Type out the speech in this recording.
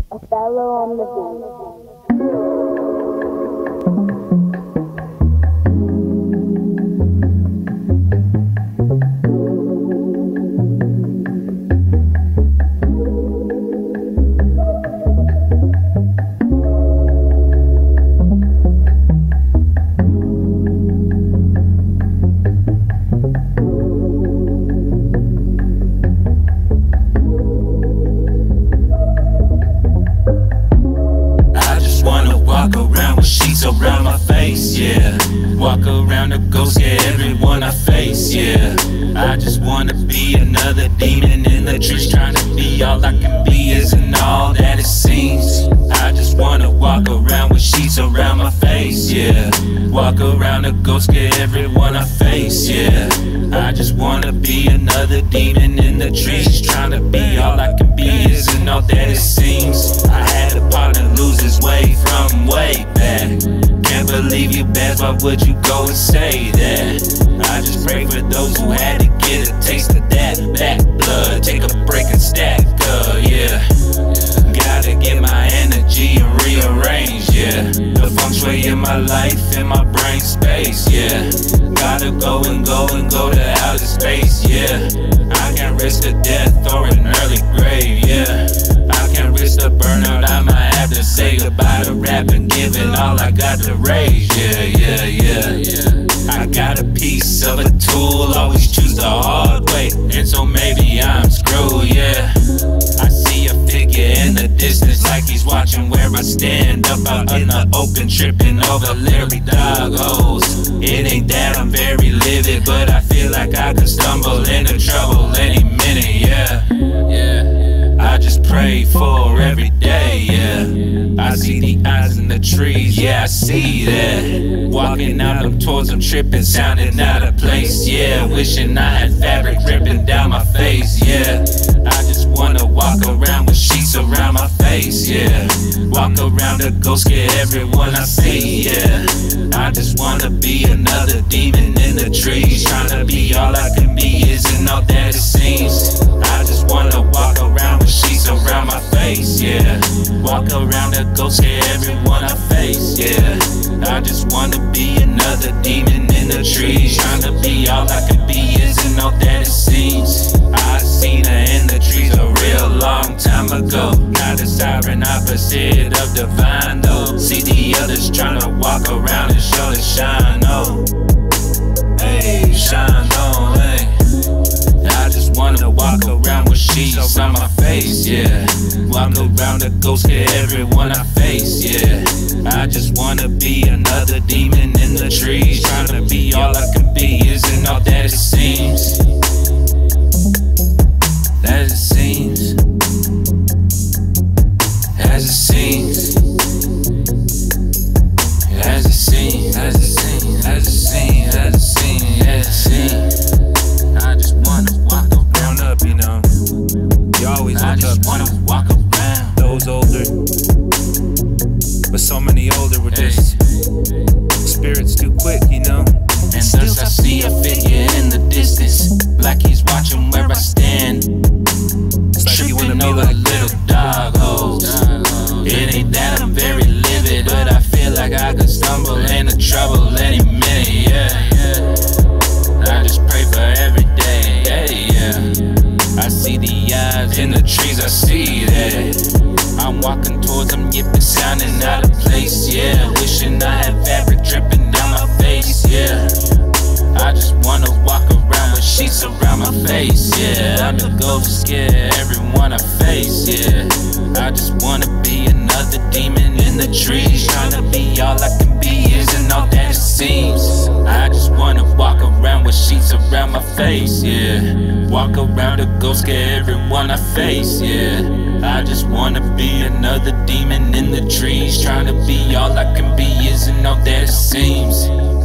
Othello on the beat. Around my face, yeah. Walk around the ghost, scare everyone I face, yeah. I just wanna be another demon in the trees, trying to be all I can be isn't all that it seems. I just wanna walk around with sheets around my face, yeah. Walk around the ghost, scare everyone I face, yeah. I just wanna be another demon in the trees, trying to be all I can be isn't all that it seems. I had a partner lose his way from way back. Can't believe you bad, why would you go and say that? I just pray for those who had to get a taste of that back blood. Take a break and stack up, yeah. Gotta get my energy and rearrange, yeah. The feng shui in my life, in my brain space, yeah. Gotta go to outer space, yeah. I can't risk a death or an early grave, yeah. I can't risk the burnout, I might have to say goodbye to rap and giving all I got to raise, yeah. I got a piece of a tool, always choose the hard way, and so maybe I'm screwed, yeah. I see a figure in the distance like he's watching where I stand up out in the open, tripping over Larry dog holes. It ain't that I'm very livid, but I feel like I could stumble into trouble any minute, yeah. I just pray for every day, yeah. I see the eyes in the trees, yeah, I see that. Walking out them towards them, tripping, sounding out of place, yeah. Wishing I had fabric dripping down my face, yeah. I just wanna walk around with sheets around my face, yeah. Walk around the ghost, scare everyone I see, yeah. I just wanna be another demon in the trees, trying to be all I can be isn't all that it seems. I just wanna walk around with sheets around my face, yeah. Walk around the ghost, scare everyone I face, yeah. I just wanna be another demon in the trees, trying to be all I can be isn't all that it seems. I seen her in the trees a real long time ago, not a siren, opposite of divine though. See the others trying to walk around and show the shine, oh. Hey, shine on, hey. I just wanna walk around with sheets on my face, yeah. Walk around the ghost, scare everyone I face, yeah. I just wanna be another demon in the trees, trying to be all I can be isn't all that it seems. As it seems. As it seems. As it seems. As it seems. As it seems. As it seems. As it seems. I just wanna walk around up, you know. You always walk up. I just wanna walk around. Those older, but so many older were just spirits too quick, you know. And thus I see a figure in the distance, like he's watching where I stand. It's like tripping over like little dog holes. It ain't that I'm very livid, but I feel like I could stumble into trouble any minute, yeah. I just pray for every day, yeah. I see the eyes in the trees, I see that. I'm walking towards them, yipping, sounding out of place, yeah. Wishing I had fabric dripping down my face, yeah. I just wanna walk around with sheets around my face, yeah. I'm the ghost, scare everyone I face, yeah. I just wanna be another demon in the trees, trying to be all I can be isn't all that it seems. I just wanna walk around with sheets around my face, yeah. Walk around the ghost, scare everyone I face, yeah. I just wanna be another demon in the trees, trying to be all I can be isn't all that it seems.